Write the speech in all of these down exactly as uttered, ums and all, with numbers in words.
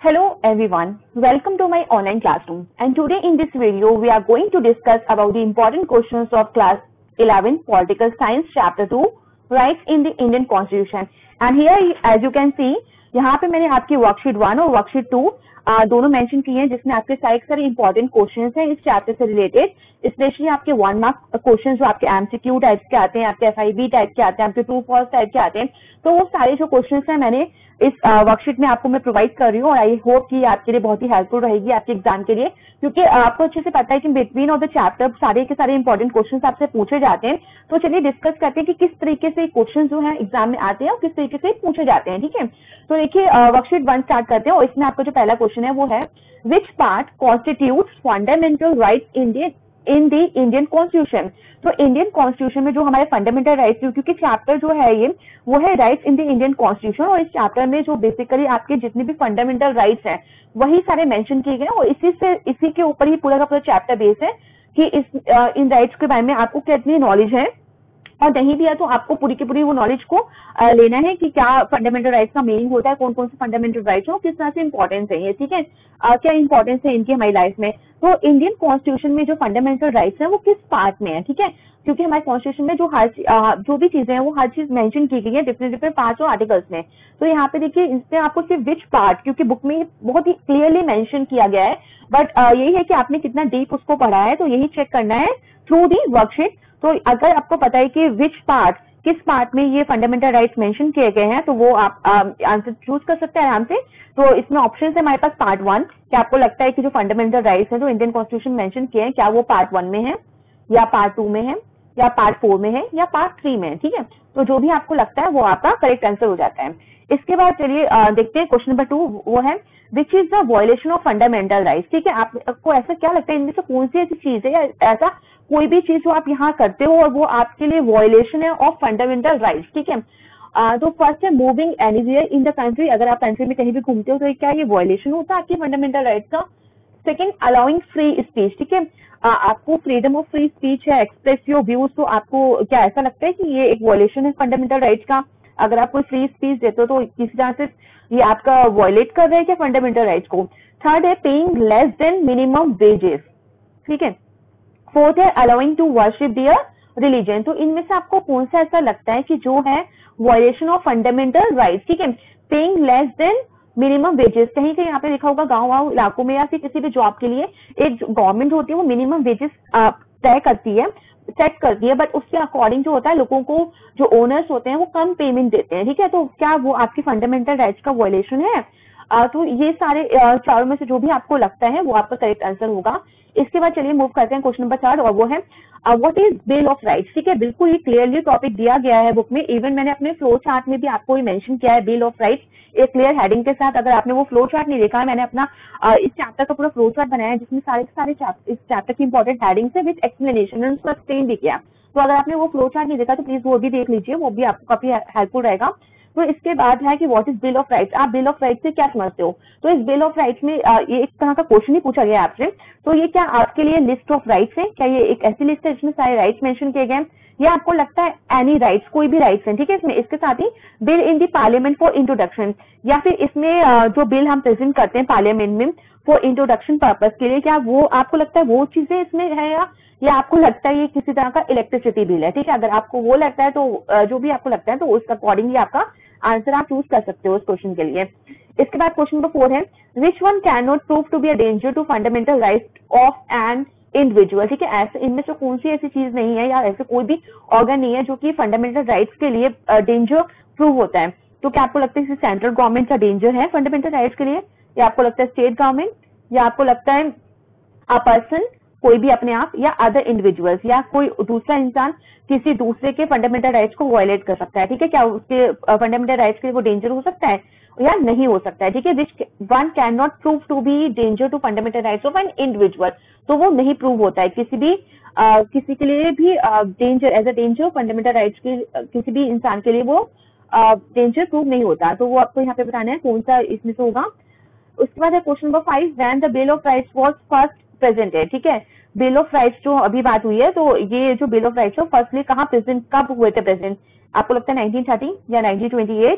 Hello everyone, welcome to my online classroom, and today in this video we are going to discuss about the important questions of class eleven Political Science chapter two, Rights in the Indian Constitution. And here as you can see, यहाँ पे मैंने आपकी worksheet one और worksheet two दोनों mention किए हैं, जिसमें आपके सारे सारे इंपॉर्टेंट क्वेश्चंस हैं इस चैप्टर से रिलेटेड, स्पेशली आपके वन मार्क क्वेश्चंस जो आपके एमसीक्यू टाइप के आते हैं, आपके एफआईबी टाइप के आते हैं, आपके ट्रू फॉल्स टाइप के आते हैं। तो वो सारे जो क्वेश्चंस हैं मैंने इस वर्कशीट में आपको मैं प्रोवाइड कर रही हूँ, और आई होप कि आपके लिए बहुत ही हेल्पफुल रहेगी आपके एग्जाम के लिए, क्योंकि आपको अच्छे से पता है कि बिटवीन ऑफ द चैप्टर सारे के सारे इंपॉर्टेंट क्वेश्चंस आपसे पूछे जाते हैं। तो चलिए डिस्कस करते हैं कि किस तरीके से क्वेश्चन जो है एग्जाम में आते हैं और किस तरीके से पूछे जाते हैं। ठीक है, तो देखिए वर्कशीट वन स्टार्ट करते हैं, और इसमें आपका जो पहला क्वेश्चन है वो है which part constitutes fundamental right Indian in the Indian constitution. तो इंडियन कॉन्स्टिट्यूशन में जो हमारे फंडामेंटल राइट्स, क्योंकि चैप्टर जो है ये वो है rights in the Indian constitution, और इस चैप्टर में जो बेसिकली आपके जितने भी फंडामेंटल राइट्स हैं वही सारे मेंशन किए गए हैं, और इसी से इसी के ऊपर ही पूरा का पूरा चैप्टर बेस है कि इस इन राइट्स के बारे में आपको कितनी नॉलेज है, और नहीं भी है तो आपको पूरी की पूरी वो नॉलेज को आ, लेना है कि क्या फंडामेंटल राइट्स का मीनिंग होता है, कौन कौन से फंडामेंटल राइट्स हो, किस तरह से इंपॉर्टेंस है ये। ठीक है, आ, क्या इंपॉर्टेंस है इनकी हमारी लाइफ में। तो इंडियन कॉन्स्टिट्यूशन में जो फंडामेंटल राइट्स है वो किस पार्ट में है, ठीक है, क्योंकि हमारे कॉन्स्टिट्यूशन में जो हर आ, जो भी चीजें हैं वो हर चीज मेंशन की गई है डिफरेंट डिफरेंट पार्ट्स और आर्टिकल्स में। तो यहाँ पे देखिए इसमें आपको सिर्फ विच पार्ट, क्योंकि बुक में बहुत ही क्लियरली मेंशन किया गया है, बट यही है कि आपने कितना डीप उसको पढ़ा है, तो यही चेक करना है थ्रू दी वर्कशीट। तो अगर आपको पता है कि विच पार्ट, किस पार्ट में ये फंडामेंटल राइट्स मेंशन किए गए हैं, तो वो आप आंसर चूज कर सकते हैं आराम से। तो इसमें ऑप्शन है हमारे पास पार्ट वन, क्या आपको लगता है कि जो फंडामेंटल राइट्स हैं जो इंडियन कॉन्स्टिट्यूशन मेंशन किए हैं, क्या वो पार्ट वन में है या पार्ट टू में है या पार्ट फोर में है या पार्ट थ्री में है। ठीक है, तो जो भी आपको लगता है वो आपका करेक्ट आंसर हो जाता है। इसके बाद चलिए देखते हैं क्वेश्चन नंबर टू, वो है which is the violation of fundamental rights. ठीक है, आपको ऐसा क्या लगता है इनमें से कौन सी ऐसी चीज है या ऐसा कोई भी चीज जो आप यहाँ करते हो और वो आपके लिए वायलेशन है ऑफ फंडामेंटल राइट्स। ठीक है, आ, तो फर्स्ट है moving anywhere in the country, अगर आप कंट्री में कहीं भी घूमते हो तो क्या ये वायलेशन होता है आपकी फंडामेंटल राइट्स का। Second, allowing free speech. ठीक है, आपको फ्रीडम ऑफ फ्री स्पीच है, एक्सप्रेस योर व्यूज, तो आपको क्या ऐसा लगता है कि ये एक वायलेशन है फंडामेंटल राइट्स का। अगर आप कोई फ्री स्पीच देते हो तो किसी तरह से ये आपका वायलेट कर रहा है क्या फंडामेंटल राइट्स को। थर्ड है paying less than minimum wages. ठीक है, फोर्थ है allowing to worship their religion. तो इनमें से आपको कौन सा ऐसा लगता है कि जो है वायलेशन ऑफ फंडामेंटल राइट्स। ठीक है, paying less than minimum wages, कहीं कहीं यहाँ पे लिखा होगा गांव वाँव इलाकों में या फिर किसी भी जॉब के लिए एक गवर्नमेंट होती है वो मिनिमम वेजेस तय करती है, सेट करती है, बट उसके अकॉर्डिंग जो होता है लोगों को जो ओनर्स होते हैं वो कम पेमेंट देते हैं। ठीक है, तो क्या वो आपकी फंडामेंटल राइट्स का वायलेशन है। आ, तो ये सारे चारों में से जो भी आपको लगता है वो आपका करेक्ट आंसर होगा। इसके बाद चलिए मूव करते हैं क्वेश्चन नंबर थर्ड, और वो है what is bill of rights. ठीक है, बिल्कुल ही क्लियरली टॉपिक दिया गया है बुक में, इवन मैंने अपने फ्लो चार्ट में भी आपको ये मेंशन किया है बिल ऑफ राइट्स एक क्लियर हेडिंग के साथ। अगर आपने वो फ्लो चार्ट नहीं देखा है, मैंने अपना आ, इस चैप्टर का पूरा फ्लो चार्ट बनाया है जिसमें सारे सारे इस चैप्टर की इंपॉर्टेंट हेडिंग्स है विद एक्सप्लेनेशन, उसको एक्सप्लेन भी किया। तो अगर आपने वो फ्लो चार्ट नहीं देखा तो प्लीज वो भी देख लीजिए, वो भी आपको काफी हेल्पफुल रहेगा। तो इसके बाद है कि what is bill of rights, आप बिल ऑफ राइट्स से क्या समझते हो। तो इस बिल ऑफ राइट्स में आ, ये एक तरह का क्वेश्चन ही पूछा गया आपसे, तो ये क्या आपके लिए लिस्ट ऑफ राइट्स है, क्या ये एक ऐसी लिस्ट है जिसमें सारे राइट्स मेंशन किए गए, या आपको लगता है एनी राइट्स, कोई भी राइट्स हैं। ठीक है, इसमें इसके साथ ही bill in the parliament for introduction, या फिर इसमें आ, जो बिल हम प्रेजेंट करते हैं पार्लियामेंट में फॉर इंट्रोडक्शन पर्पज के लिए, क्या वो आपको लगता है वो चीजें इसमें है, या, या आपको लगता है ये किसी तरह का इलेक्ट्रिसिटी बिल है। ठीक है, अगर आपको वो लगता है तो जो भी आपको लगता है तो उसका अकॉर्डिंगली आपका आंसर आप चूज कर सकते हो उस क्वेश्चन के लिए। इसके बाद क्वेश्चन नंबर फोर है which one can not prove to be a danger to fundamental right of an individual. ठीक है, ऐसे इनमें से कौन सी ऐसी चीज नहीं है या ऐसे कोई भी ऑर्गन नहीं है जो कि फंडामेंटल राइट्स के लिए डेंजर प्रूव होता है। तो क्या आपको लगता है सेंट्रल गवर्नमेंट का डेंजर है फंडामेंटल राइट्स के लिए, या आपको लगता है स्टेट गवर्नमेंट, या आपको लगता है अ पर्सन, कोई भी अपने आप, या अदर इंडिविजुअल्स, या कोई दूसरा इंसान किसी दूसरे के फंडामेंटल राइट्स को वायलेट कर सकता है। ठीक है, क्या उसके फंडामेंटल राइट्स के लिए वो डेंजर हो सकता है या नहीं हो सकता है। ठीक है, which one can not prove to be danger to fundamental rights of an individual, तो वो नहीं प्रूव होता है किसी भी आ, किसी के लिए भी danger as a danger fundamental rights के किसी भी इंसान के लिए वो डेंजर प्रूव नहीं होता। तो वो आपको यहाँ पे बताना है कौन सा इसमें से होगा। उसके बाद है question number five, when the bill of rights was first present है। ठीक है, बिल ऑफ राइट्स जो अभी बात हुई है, तो ये जो बिल ऑफ राइट्स है फर्स्टली कहाँ प्रेजेंट, कब हुए थे प्रेजेंट, आपको लगता है नाइनटीन थर्टी या नाइनटीन ट्वेंटी एट,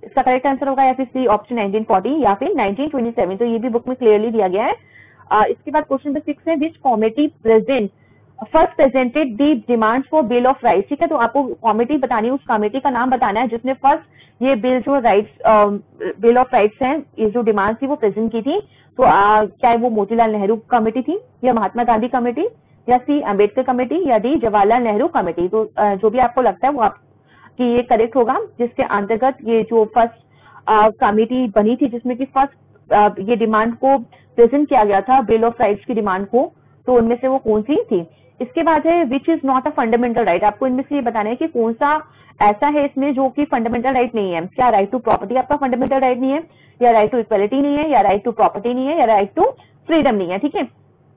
इसका करेक्ट आंसर होगा या फिर सी ऑप्शन नाइनटीन फोर्टी या फिर नाइनटीन ट्वेंटी सेवन। तो ये भी बुक में क्लियरली दिया गया है। uh, इसके बाद क्वेश्चन नंबर सिक्स है, which committee present first presented the demand for bill of rights. ठीक है, तो आपको कॉमिटी बतानी है, उस कमेटी का नाम बताना है जिसने फर्स्ट ये बिल जो राइट्स बिल ऑफ राइट्स हैं, ये जो डिमांड थी वो प्रेजेंट की थी। तो आ, क्या वो मोतीलाल नेहरू कमेटी थी या महात्मा गांधी कमेटी या सी अम्बेडकर कमेटी या डी जवाहरलाल नेहरू कमेटी। तो आ, जो भी आपको लगता है वो आप कि ये करेक्ट होगा, जिसके अंतर्गत ये जो फर्स्ट कमेटी बनी थी जिसमें कि फर्स्ट ये डिमांड को प्रेजेंट किया गया था बिल ऑफ राइट्स की डिमांड को, तो उनमें से वो कौन सी थी। इसके बाद है which is not a fundamental right. आपको इनमें से ये बताना है कि कौन सा ऐसा है इसमें जो कि फंडामेंटल राइट नहीं है। क्या राइट टू प्रॉपर्टी आपका फंडामेंटल राइट नहीं है, या राइट टू इक्वलिटी नहीं है, या राइट टू प्रॉपर्टी नहीं है, या राइट टू फ्रीडम नहीं है। ठीक है,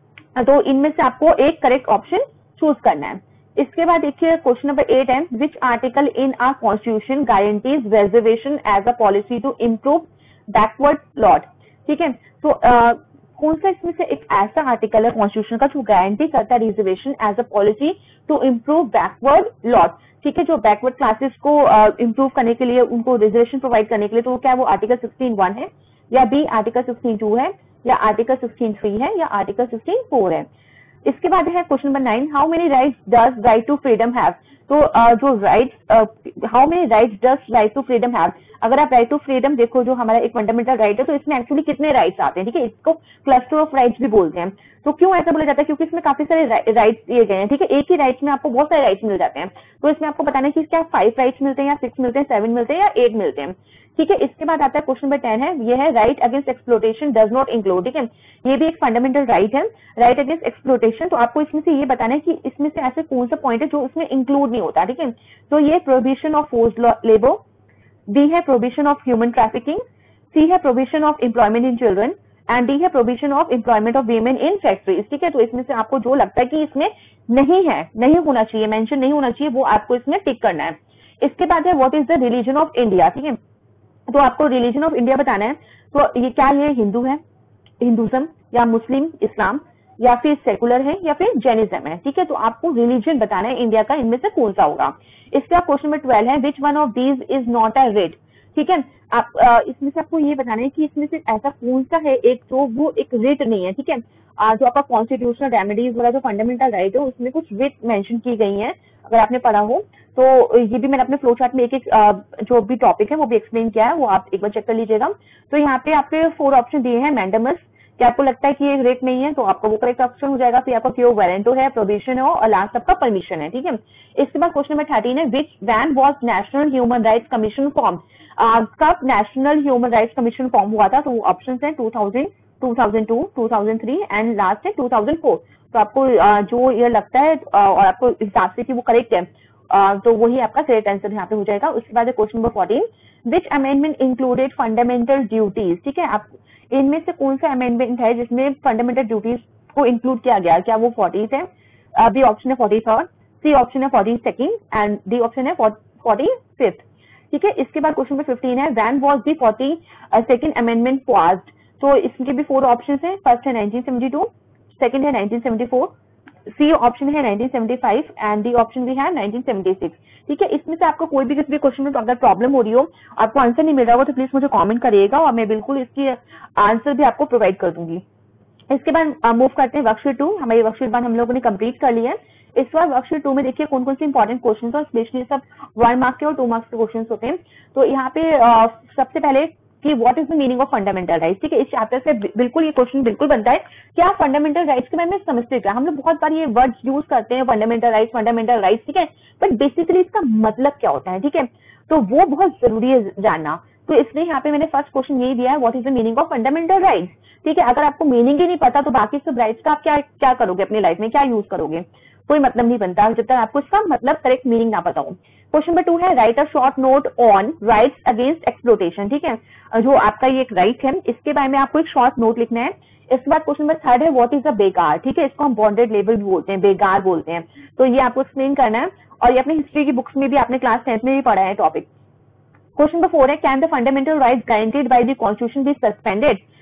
तो इनमें से आपको एक करेक्ट ऑप्शन चूज करना है। इसके बाद देखिए क्वेश्चन नंबर एट है, which article in our constitution guarantees reservation as a policy to improve backward lot. ठीक है, तो uh, कौन सा इसमें से एक ऐसा आर्टिकल है कॉन्स्टिट्यूशन का जो गारंटी करता है reservation as a policy to improve backward lot. ठीक है, जो बैकवर्ड क्लासेस को इम्प्रूव uh, करने के लिए, उनको रिजर्वेशन प्रोवाइड करने के लिए, तो क्या वो आर्टिकल सिक्सटीन वन है, या बी आर्टिकल सिक्सटीन टू है, या आर्टिकल सिक्सटीन थ्री है, या आर्टिकल सिक्सटीन फोर है। इसके बाद है question number nine, how many rights does right to freedom have. तो uh, जो rights how many rights does right to freedom have, अगर आप राइट टू फ्रीडम देखो जो हमारा एक फंडामेंटल राइट है, तो इसमें एक्चुअली कितने राइट्स आते हैं। ठीक है, इसको क्लस्टर ऑफ राइट्स भी बोलते हैं। तो क्यों ऐसा बोला जाता है, क्योंकि इसमें काफी सारे राइट्स दिए गए हैं। ठीक है, एक ही राइट्स में आपको बहुत सारे राइट्स मिल जाते हैं। तो इसमें आपको बताना है कि क्या फाइव राइट्स मिलते हैं, या सिक्स मिलते हैं, सेवन मिलते हैं, या एट मिलते हैं। ठीक है, इसके बाद आता है क्वेश्चन नंबर टेन है, ये है right against exploitation does not include. ठीक है, ये भी एक फंडामेंटल राइट है, राइट अगेंस्ट एक्सप्लोटेशन। तो आपको इसमें से ये बताना है कि इसमें से ऐसे कौन सा पॉइंट है जो इसमें इंक्लूड नहीं होता। ठीक है, तो ये prohibition of forced labour, D है prohibition of human trafficking, C है prohibition of employment in children, and D है prohibition of employment of women in factories. ठीक है, तो इसमें से आपको जो लगता है कि इसमें नहीं है, नहीं होना चाहिए, मेंशन नहीं होना चाहिए, वो आपको इसमें टिक करना है। इसके बाद है what is the religion of India. ठीक है, तो आपको रिलीजन ऑफ इंडिया बताना है। तो ये क्या, ये हिंदू है, हिंदुज्म, या मुस्लिम इस्लाम, या फिर सेकुलर है, या फिर जैनिज्म है। ठीक है, तो आपको रिलीजन बताना है इंडिया का, इनमें से कौन सा होगा। इसका क्वेश्चन नंबर ट्वेल्व है, which one of these is not a writ. ठीक है, आप आ, इसमें से आपको ये बताना है कि इसमें से ऐसा कौन सा है एक जो वो एक रिट नहीं है। ठीक है, आ, जो आपका कॉन्स्टिट्यूशनल रेमेडीज वाला जो फंडामेंटल राइट है उसमें कुछ रिट मेंशन की गई है, अगर आपने पढ़ा हो तो ये भी मैंने अपने फ्लो चार्ट में एक एक जो भी टॉपिक है वो भी एक्सप्लेन किया है, वो आप एक बार चेक कर लीजिएगा। तो यहाँ पे आपके फोर ऑप्शन दिए हैं मैंडेमस, क्या आपको लगता है कि ये रेट नहीं है तो आपका वो करेक्ट ऑप्शन हो जाएगा। फिर आपका क्यों वारंटो है, प्रोविजन है, और लास्ट आपका परमिशन है। ठीक है, इसके बाद क्वेश्चन नंबर थर्टीन है, which when was national human rights commission form. कब national human rights commission form हुआ था, तो वो ऑप्शन है two thousand, two thousand two, two thousand three and last है टू थाउजेंड फोर। तो आपको uh, जो ये लगता है uh, और आपको हिसाब से कि वो करेक्ट है, uh, तो वही आपका करेक्ट आंसर यहाँ पे हो जाएगा। उसके बाद question number fourteen, which amendment included fundamental duties. ठीक है, आप इनमें से कौन सा अमेंडमेंट है जिसमें फंडामेंटल ड्यूटीज को इंक्लूड किया गया, क्या वो फोर्टीज है, बी ऑप्शन है फोर्टी थर्ड, सी ऑप्शन है forty second, and D option है फोर्टी फिफ्थ। ठीक है, इसके बाद क्वेश्चन नंबर फिफ्टीन है, when was the forty second amendment passed. तो इसके भी फोर ऑप्शन है, फर्स्ट है नाइनटीन सेवेंटी टू, सेकेंड है nineteen seventy four, C option है nineteen seventy five, and D option भी है नाइनटीन सेवेंटी सिक्स। ठीक है, इसमें से आपको कोई भी किसी भी क्वेश्चन में तो अगर प्रॉब्लम हो रही हो, आपको आंसर नहीं मिल रहा हो, तो प्लीज मुझे कमेंट करिएगा और मैं बिल्कुल इसकी आंसर भी आपको प्रोवाइड कर दूंगी। इसके बाद मूव करते हैं वर्कशीट टू। हमारी वर्कशीट वन हम लोगों ने कंप्लीट कर लिया है। इस बार वर्कशीट टू में देखिए कौन कौन से इंपॉर्टेंट क्वेश्चन और स्पेशली सब वन मार्क्स के और टू मार्क्स के क्वेश्चन होते हैं। तो यहाँ पे सबसे पहले कि what is the meaning of fundamental rights. ठीक है, इस चैप्टर से बिल्कुल ये क्वेश्चन बिल्कुल बनता है कि आप फंडामेंटल राइट्स के बारे में समझते क्या। हम लोग बहुत बार ये वर्ड्स यूज करते हैं, फंडामेंटल राइट्स, फंडामेंटल राइट्स, ठीक है, बट बेसिकली इसका मतलब क्या होता है। ठीक है, तो वो बहुत जरूरी है जानना। तो इसलिए यहाँ पे मैंने फर्स्ट क्वेश्चन यही दिया है, what is the meaning of fundamental rights. ठीक है, अगर आपको मीनिंग ही नहीं पता तो बाकी सब राइट्स का आप क्या क्या करोगे अपनी लाइफ में, क्या यूज करोगे, कोई मतलब नहीं बनता जब तक आपको इसका मतलब करेक्ट मीनिंग ना पता हो। क्वेश्चन नंबर टू है, write a short note on rights against exploitation. ठीक है, जो आपका ये एक राइट है इसके बारे में आपको एक शॉर्ट नोट लिखना है। इसके बाद क्वेश्चन नंबर थर्ड है, व्हाट इज द बेगार। ठीक है, इसको हम बॉन्डेड लेबर भी बोलते हैं, बेगार बोलते हैं। तो ये आपको एक्सप्लेन करना है और ये अपनी हिस्ट्री की बुक्स में भी आपने क्लास टेंथ में भी पढ़ा है टॉपिक। क्वेश्चन नंबर फोर है, can the fundamental rights guaranteed by the constitution be suspended.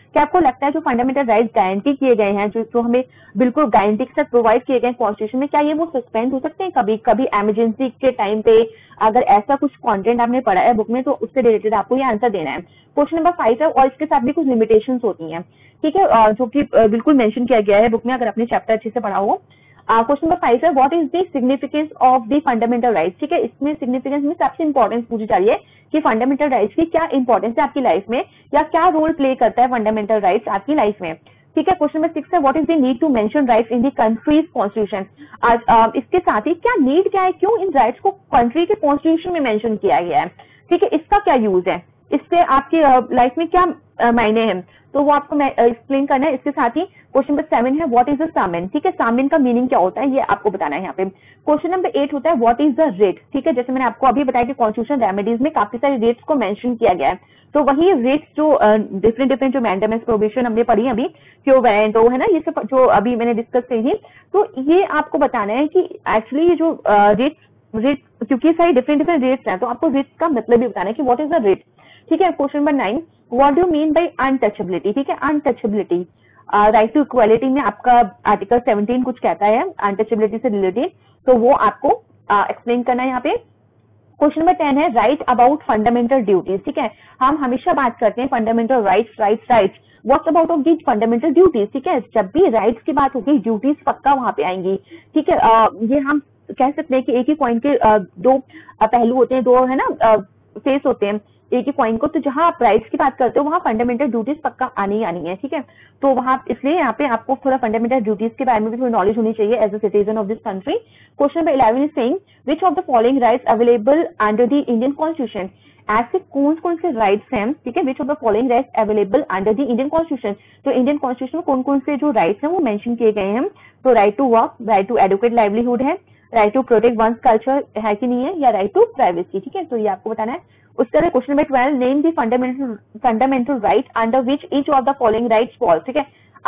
क्या आपको लगता है जो फंडामेंटल राइट्स गारंटी किए गए हैं, जो जो हमें बिल्कुल गारंटी के साथ प्रोवाइड किए गए कॉन्स्टिट्यूशन में, क्या ये वो सस्पेंड हो सकते हैं कभी कभी इमरजेंसी के टाइम पे? अगर ऐसा कुछ कंटेंट आपने पढ़ा है बुक में तो उससे रिलेटेड आपको ये आंसर देना है। क्वेश्चन नंबर फाइव है, और इसके साथ भी कुछ लिमिटेशंस होती हैं, ठीक है, जो कि बिल्कुल मेंशन किया गया है बुक में, अगर आपने चैप्टर अच्छे से पढ़ा हो। क्वेश्चन नंबर फाइव है, what is the significance of the fundamental rights, ठीक है। इसमें सिग्निफिकेंस में सबसे इंपॉर्टेंस पूछी जा रही है कि फंडामेंटल राइट्स की क्या इंपॉर्टेंस है आपकी लाइफ में, या क्या रोल प्ले करता है फंडामेंटल राइट्स आपकी लाइफ में, ठीक है। क्वेश्चन नंबर सिक्स है, what is the need to mention rights in the countries constitution. आज इसके साथ ही क्या नीड क्या है, क्यों इन राइट्स को कंट्री के कॉन्स्टिट्यूशन में मेंशन किया गया है, ठीक है, इसका क्या यूज है, इससे आपकी लाइफ में क्या मायने हैं, तो वो आपको एक्सप्लेन करना है। इसके साथ ही क्वेश्चन नंबर सेवन है, व्हाट इज द सामेन, ठीक है, सामेन का मीनिंग क्या होता है ये आपको बताना है यहाँ पे। क्वेश्चन नंबर एट होता है, व्हाट इज द रेट, ठीक है, जैसे मैंने आपको अभी बताया कि कॉन्स्टिट्यूशन रेमेडीज में काफी सारे रेट्स को मेंशन किया गया है, तो वही रेट्स जो डिफरेंट डिफरेंट जो मैंडेमेंट्स प्रोविजन हमने पढ़ी अभी, क्यों वेरेंटो है ना, ये सब जो अभी मैंने डिस्कस की थी, तो ये आपको बताना है कि एक्चुअली ये जो रेट्स रेट, क्योंकि सारी डिफरेंट डिफरेंट रेट्स हैं, तो आपको रेट्स का मतलब भी बताना है कि व्हाट इज द रेट, ठीक है। Question number nine, what do you mean by untouchability, ठीक है, अनटचेबिलिटी, राइट टू इक्वालिटी में आपका आर्टिकल सेवनटीन कुछ कहता है अनटचेबिलिटी से रिलेटेड, तो वो आपको एक्सप्लेन uh, करना है यहाँ पे। क्वेश्चन नंबर टेन है, राइट अबाउट फंडामेंटल ड्यूटीज, ठीक है, हम हमेशा बात करते हैं fundamental rights rights rights, what's about of the fundamental duties, ठीक है, जब भी राइट्स की बात होगी ड्यूटीज पक्का वहां पे आएंगी, ठीक है। uh, ये हम कह सकते हैं कि एक ही कॉइन के uh, दो uh, पहलू होते हैं, दो है ना फेस uh, होते हैं एक ही कॉइन को, तो जहां आप राइट्स की बात करते हो वहां फंडामेंटल ड्यूटीज पक्का आनी ही आनी है, ठीक है, तो वहां इसलिए यहाँ पे आपको थोड़ा फंडामेंटल ड्यूटीज के बारे में भी थोड़ी नॉलेज होनी चाहिए as a citizen of this country. Question number eleven is saying, which of the following rights available under the Indian constitution, ऐसे कौन कौन से राइट्स हैं, ठीक है, which of the following rights available under the Indian constitution, तो Indian constitution में कौन कौन से जो राइट्स हैं वो मेंशन किए गए हैं, तो right to work, right to educate livelihood है, right to protect one's culture है कि नहीं है, या राइट टू प्राइवेसी, ठीक है, तो ये आपको बताना है। उसके बाद question number twelve, name the fundamental fundamental right under which each of the following rights fall, ठीक है,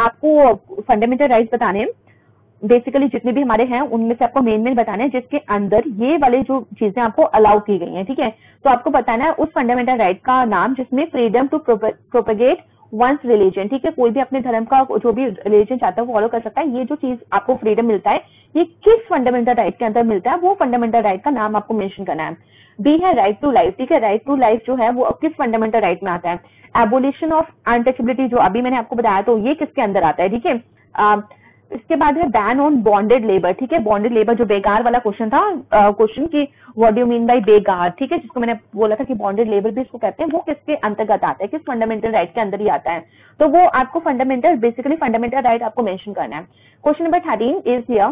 आपको फंडामेंटल राइट्स बताने हैं, बेसिकली जितने भी हमारे हैं उनमें से आपको मेन मेन बताना है जिसके अंदर ये वाले जो चीजें आपको अलाउ की गई हैं, ठीक है, तो आपको बताना है उस फंडामेंटल राइट का नाम जिसमें freedom to propagate one's religion, ठीक है, कोई भी अपने धर्म का जो भी रिलीजन चाहता है वो फॉलो कर सकता है, ये जो चीज आपको फ्रीडम मिलता है ये किस फंडामेंटल राइट के अंदर मिलता है, वो फंडामेंटल राइट का नाम आपको मेंशन करना है। बी है राइट टू लाइफ, ठीक है, राइट टू लाइफ जो है वो किस फंडामेंटल राइट में आता है। एबोलिशन ऑफ अनटचेबिलिटी जो अभी मैंने आपको बताया तो ये किसके अंदर आता है, ठीक है। इसके बाद है बैन ऑन बॉन्डेड लेबर, ठीक है, बॉन्डेड लेबर जो बेगार वाला क्वेश्चन था, क्वेश्चन की what do you mean by begar, ठीक है, जिसको मैंने बोला था कि बॉन्डेड लेबर भी इसको कहते हैं, वो किसके अंतर्गत आता है, किस फंडामेंटल राइट के अंदर ही आता है, तो वो आपको फंडामेंटल बेसिकली फंडामेंटल राइट आपको मेंशन करना है। Question number thirteen is here,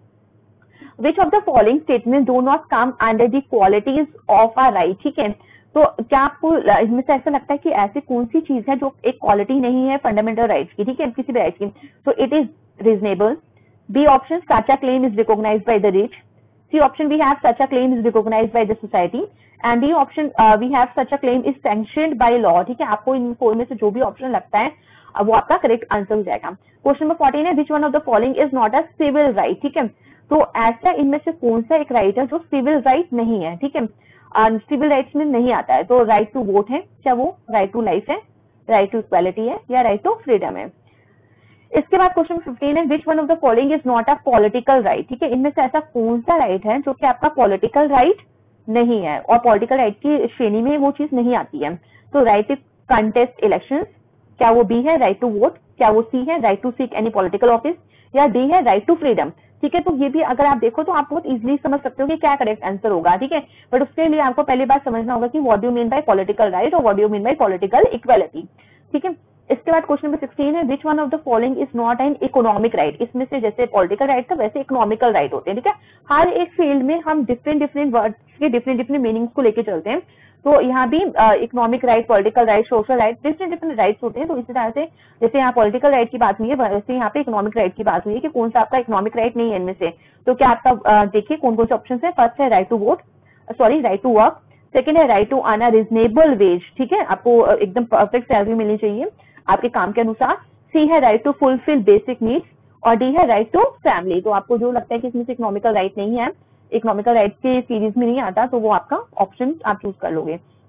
which of the following statement do not come under the qualities of a right, ठीक है, तो क्या आपको इसमें से ऐसा लगता है कि ऐसी कौन सी चीज है जो एक क्वालिटी नहीं है फंडामेंटल राइट्स की, ठीक है, किसी भी राइट की, तो it is reasonable. B option, such a claim is recognized by the rich. C option, we have such a claim is recognized by the society. And D option, uh, we have such a claim is sanctioned by law, ठीक है, आपको इन four में से जो भी option लगता है वो आपका करेक्ट आंसर हो जाएगा। क्वेश्चन नंबर फोर्टीन है, which one of the following is not a civil right, ठीक है, तो ऐसा इनमें से कौन सा एक राइट है जो सिविल राइट नहीं है, ठीक है, सिविल राइट्स में नहीं आता है, तो राइट टू वोट है, क्या वो राइट टू लाइफ है, राइट टू इक्वालिटी है, या राइट टू फ्रीडम है। इसके बाद क्वेश्चन फिफ्टीन है, which one of the following is not a political right, ठीक है, इनमें से ऐसा कौन सा राइट है जो कि आपका पॉलिटिकल राइट नहीं है, और पॉलिटिकल राइट की श्रेणी में वो चीज नहीं आती है, तो राइट टू कंटेस्ट इलेक्शंस, क्या वो बी है राइट टू वोट, क्या वो सी है right to seek any political office, या डी है राइट टू फ्रीडम, ठीक है, तो ये भी अगर आप देखो तो आप बहुत इजीली समझ सकते हो कि क्या करेक्ट आंसर होगा, ठीक है, बट उसके लिए आपको पहली बात समझना होगा कि what do you mean by political right और what do you mean by political equality, ठीक है। इसके बाद क्वेश्चन नंबर सिक्सटीन है, which one of the following is not an economic right, इसमें से जैसे पॉलिटिकल राइट था वैसे इकोनॉमिकल राइट होते हैं, ठीक है, हर एक फील्ड में हम डिफरेंट डिफरेंट वर्ड्स के डिफरेंट डिफरेंट मीनिंग्स को लेके चलते हैं, तो यहाँ भी economic right, political right, social right, different different rights होते हैं, तो इसी तरह से जैसे यहाँ पॉलिटिकल राइट की बात हुई है वैसे यहाँ पे इकोनॉमिक राइट की बात हुई है कि कौन सा आपका इकोनॉमिक राइट नहीं है इनमें से, तो क्या आपका देखिए कौन कौन से ऑप्शन है। फर्स्ट है right to vote, sorry right to work, second है right to earn a reasonable wage, ठीक है, आपको एकदम परफेक्ट सैलरी मिलनी चाहिए आपके काम के अनुसार, सी है right to fulfil basic needs, और डी है राइट टू फैमिली, तो आपको जो लगता है कि इसमें से इकोनॉमिकल राइट नहीं है, इकोनॉमिकल राइट के सीरीज में नहीं आता, तो वो आपका ऑप्शन आप चूज कर लोगे।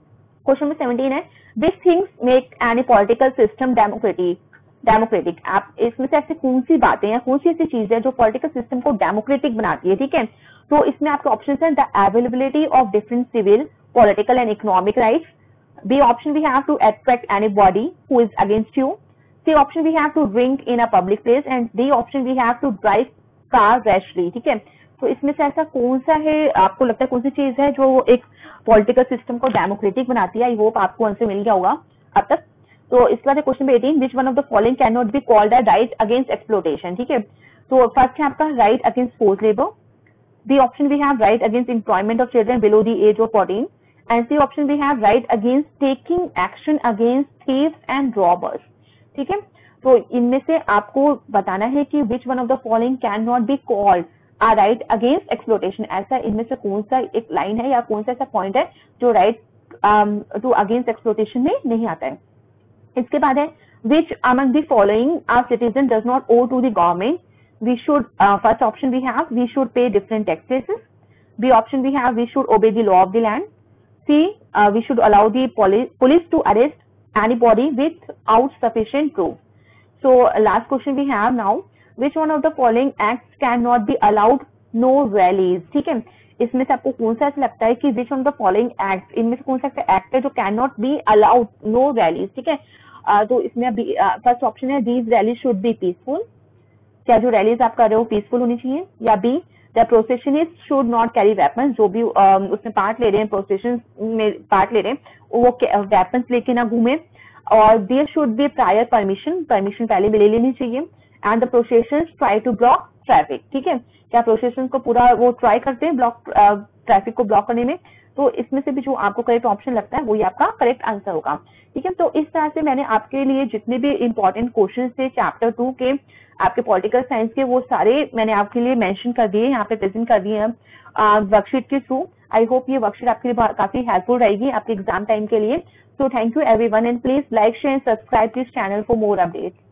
क्वेश्चन नंबर सेवनटीन है, which things make any political system democratic democratic आप इसमें से ऐसी कौन सी बातें हैं, कौन सी ऐसी चीज है जो पॉलिटिकल सिस्टम को डेमोक्रेटिक बनाती है, ठीक है। तो इसमें आपके ऑप्शन है, the availability of different civil, political and economic rights. B option we have to attract anybody who is against you. C option we have to drink in a public place, and D option we have to drive car rashly, ठीक है। तो इसमें से ऐसा कौन सा है, आपको लगता है कौन सी चीज है जो एक पॉलिटिकल सिस्टम को डेमोक्रेटिक बनाती है? आई होप आपको आंसर मिल गया होगा अब तक। तो इसके बाद question eighteen, which one of the following can not be called a right against exploitation, ठीक है। तो फर्स्ट है आपका right against force labour. B option we have right against employment of children below the age of fourteen, and C option we have right against taking action against thieves and robbers, ठीक है। तो इनमें से आपको बताना है कि which one of the following can not be called a right against exploitation. ऐसा इनमें से कौन सा एक लाइन है या कौन सा ऐसा पॉइंट है जो राइट टू अगेंस्ट एक्सप्लोटेशन में नहीं आता है। इसके बाद है, which among the following are citizen does not owe to the government. We should, first option we have we should pay different taxes. B option we have we should obey the law of the land. C we should allow the police to arrest anybody without sufficient proof. So last question we have now, which one of the following acts cannot be allowed no rallies, ठीक है। इसमें से आपको कौन सा ऐसा लगता है कि which one of the following acts, इनमें से कौन सा एक्ट है जो cannot be allowed no rallies, ठीक है। uh, तो इसमें फर्स्ट ऑप्शन है, these rallies should be peaceful, क्या जो रैलीज आप कर रहे हो पीसफुल होनी चाहिए। या B, the processionist should not carry weapon, जो भी uh, उसमें पार्ट ले रहे हैं, प्रोसेशन में पार्ट ले रहे हैं, वो वेपन्स लेके ना घूमे। और there should be prior permission, permission पहले भी ले लेनी चाहिए। And the processions try to block traffic, ठीक है। क्या प्रोसेशन को पूरा वो ट्राई करते हैं ब्लॉक ट्रैफिक को ब्लॉक करने में। तो इसमें से भी जो आपको करेक्ट ऑप्शन लगता है वही आपका करेक्ट आंसर होगा, ठीक है। तो इस तरह से मैंने आपके लिए जितने भी इंपॉर्टेंट क्वेश्चन थे चैप्टर टू के आपके पॉलिटिकल साइंस के, वो सारे मैंने आपके लिए मेंशन कर दिए, यहाँ पे प्रेजेंट कर दिए हैं वर्कशीट के थ्रू। आई होप ये वर्कशीट आपके लिए काफी हेल्पफुल रहेगी आपके एग्जाम टाइम के लिए। So thank you everyone, and please like share subscribe this channel for more updates.